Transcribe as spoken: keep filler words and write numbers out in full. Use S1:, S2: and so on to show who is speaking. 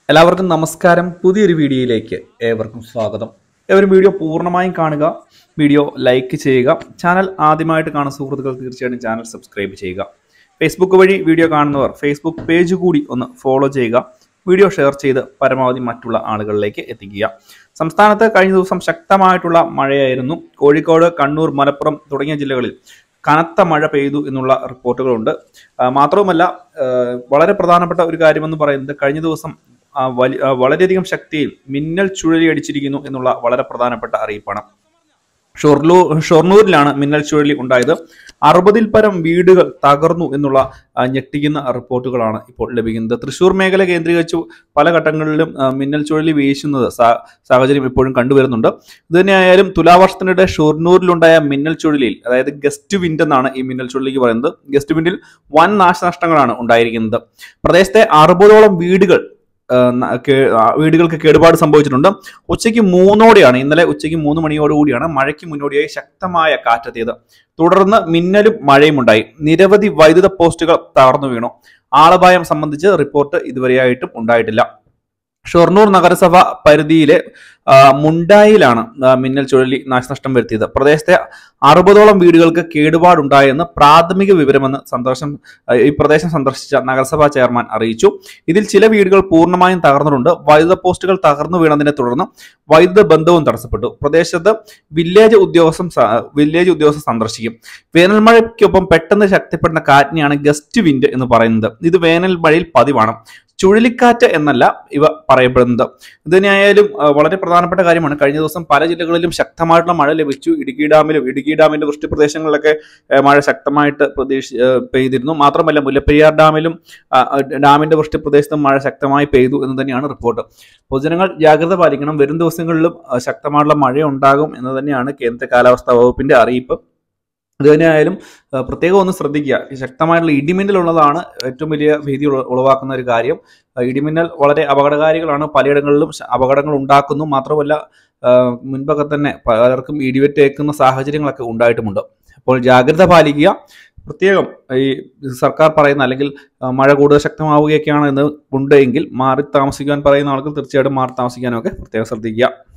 S1: എല്ലാവർക്കും നമസ്കാരം. പുതിയൊരു വീഡിയോയിലേക്ക് ഏവർക്കും സ്വാഗതം. ഏവരും വീഡിയോ പൂർണ്ണമായും കാണുക, വീഡിയോ ലൈക്ക് ചെയ്യുക. ചാനൽ ആദ്യമായിട്ട് കാണുന്ന സുഹൃത്തുക്കൾ തീർച്ചയായിട്ടും ചാനൽ സബ്സ്ക്രൈബ് ചെയ്യുക. ഫേസ്ബുക്ക് വഴി വീഡിയോ കാണുന്നവർ ഫേസ്ബുക്ക് പേജ് കൂടി ഒന്ന് ഫോളോ ചെയ്യുക. വീഡിയോ ഷെയർ ചെയ്ത് പരമാവധി മറ്റുള്ള ആളുകളിലേക്ക് എത്തിക്കുക. സംസ്ഥാനത്ത് കഴിഞ്ഞ ദിവസം ശക്തമായിട്ടുള്ള മഴയായിരുന്നു. കോഴിക്കോട്, കണ്ണൂർ, മലപ്പുറം തുടങ്ങിയ ജില്ലകളിൽ കനത്ത മഴ പെയ്തു എന്നുള്ള റിപ്പോർട്ടുകളുണ്ട്. മാത്രവുമല്ല, വളരെ പ്രധാനപ്പെട്ട ഒരു കാര്യമെന്ന് പറയുന്നത് കഴിഞ്ഞ ദിവസം വലി വളരെയധികം ശക്തിയിൽ മിന്നൽ ചുഴലി അടിച്ചിരിക്കുന്നു എന്നുള്ള വളരെ പ്രധാനപ്പെട്ട അറിയിപ്പാണ്. ഷൊർണൂർ ഷൊർണൂരിലാണ് മിന്നൽ ചുഴലി ഉണ്ടായത്. അറുപതിൽ പരം വീടുകൾ തകർന്നു എന്നുള്ള ഞെട്ടിക്കുന്ന റിപ്പോർട്ടുകളാണ് ഇപ്പോൾ ലഭിക്കുന്നത്. തൃശ്ശൂർ മേഖല കേന്ദ്രീകരിച്ച് പല ഘട്ടങ്ങളിലും മിന്നൽ ചുഴലി വീശുന്നത് സാഹചര്യം ഇപ്പോഴും കണ്ടുവരുന്നുണ്ട്. ഇത് തന്നെയായാലും തുലാവർഷത്തിനിടെ ഷൊർണൂരിലുണ്ടായ മിന്നൽ ചുഴലിയിൽ, അതായത് ഗസ്റ്റ് വിൻഡ് എന്നാണ് ഈ മിന്നൽ ചുഴലിക്ക് പറയുന്നത്, ഗസ്റ്റ് വിൻഡിൽ വൻ നാശനഷ്ടങ്ങളാണ് ഉണ്ടായിരിക്കുന്നത്. പ്രദേശത്തെ അറുപതോളം വീടുകൾ വീടുകൾക്ക് കേടുപാട് സംഭവിച്ചിട്ടുണ്ട്. ഉച്ചയ്ക്ക് മൂന്നോടെയാണ് ഇന്നലെ ഉച്ചയ്ക്ക് മൂന്ന് മണിയോടുകൂടിയാണ് മഴയ്ക്ക് മുന്നോടിയായി ശക്തമായ കാറ്റെത്തിയത്. തുടർന്ന് മിന്നലും മഴയും ഉണ്ടായി. നിരവധി വൈദ്യുത പോസ്റ്റുകൾ തകർന്നു വീണു. ആളപായം സംബന്ധിച്ച് റിപ്പോർട്ട് ഇതുവരെയായിട്ടും ഉണ്ടായിട്ടില്ല. ഷൊർണൂർ നഗരസഭ പരിധിയിലെ മുണ്ടായിലാണ് മിന്നൽ ചുഴലി നാശനഷ്ടം വരുത്തിയത്. പ്രദേശത്തെ അറുപതോളം വീടുകൾക്ക് കേടുപാടുണ്ടായെന്ന് പ്രാഥമിക വിവരമെന്ന് സന്ദർശനം ഈ പ്രദേശം സന്ദർശിച്ച നഗരസഭാ ചെയർമാൻ അറിയിച്ചു. ഇതിൽ ചില വീടുകൾ പൂർണ്ണമായും തകർന്നിട്ടുണ്ട്. വൈദ്യുത പോസ്റ്റുകൾ തകർന്നു വീണതിനെ തുടർന്ന് വൈദ്യുത ബന്ധവും തടസ്സപ്പെട്ടു. പ്രദേശത്ത് വില്ലേജ് ഉദ്യോഗസ്ഥ വില്ലേജ് ഉദ്യോഗസ്ഥർ സന്ദർശിക്കും. വേനൽ മഴയ്ക്കൊപ്പം പെട്ടെന്ന് ശക്തിപ്പെടുന്ന കാറ്റിനെയാണ് ഗസ്റ്റ് വിൻഡ് എന്ന് പറയുന്നത്. ഇത് വേനൽ മഴയിൽ പതിവാണ്. ചുഴലിക്കാറ്റ് എന്നല്ല ഇവ പറയപ്പെടുന്നത്. ഇതിനായാലും വളരെ പ്രധാനപ്പെട്ട കാര്യമാണ്. കഴിഞ്ഞ ദിവസം പല ജില്ലകളിലും ശക്തമായിട്ടുള്ള മഴ ലഭിച്ചു. ഇടുക്കി ഡാമിലും ഇടുക്കി ഡാമിന്റെ വൃഷ്ടി പ്രദേശങ്ങളിലൊക്കെ മഴ ശക്തമായിട്ട് പ്രതീക്ഷ പെയ്തിരുന്നു. മാത്രമല്ല, മുല്ലപ്പെരിയാർ ഡാമിലും ഡാമിന്റെ വൃഷ്ടി പ്രദേശത്തും മഴ ശക്തമായി പെയ്തു എന്ന് തന്നെയാണ് റിപ്പോർട്ട്. പൊതുജനങ്ങൾ ജാഗ്രത പാലിക്കണം. വരും ദിവസങ്ങളിലും ശക്തമായിട്ടുള്ള മഴ ഉണ്ടാകും എന്ന് തന്നെയാണ് കേന്ദ്ര കാലാവസ്ഥാ വകുപ്പിന്റെ അറിയിപ്പ്. ഇത് തന്നെയായാലും പ്രത്യേകം ഒന്ന് ശ്രദ്ധിക്കുക. ശക്തമായിട്ടുള്ള ഇടിമിന്നൽ ഉള്ളതാണ് ഏറ്റവും വലിയ ഭീതി ഉളവാക്കുന്ന ഒരു കാര്യം. ഇടിമിന്നൽ വളരെ അപകടകാരികളാണ്, പലയിടങ്ങളിലും അപകടങ്ങൾ ഉണ്ടാക്കുന്നു. മാത്രമല്ല, മുൻപൊക്കെ തന്നെ പലർക്കും ഇടിവെറ്റേക്കുന്ന സാഹചര്യങ്ങളൊക്കെ ഉണ്ടായിട്ടുമുണ്ട്. അപ്പോൾ ജാഗ്രത പാലിക്കുക. പ്രത്യേകം ഈ സർക്കാർ പറയുന്ന അല്ലെങ്കിൽ മഴ കൂടുതൽ ശക്തമാവുകയൊക്കെയാണ് എന്ന് ഉണ്ടെങ്കിൽ മാറി താമസിക്കാൻ പറയുന്ന ആളുകൾ തീർച്ചയായിട്ടും മാറി താമസിക്കാനൊക്കെ പ്രത്യേകം ശ്രദ്ധിക്കുക.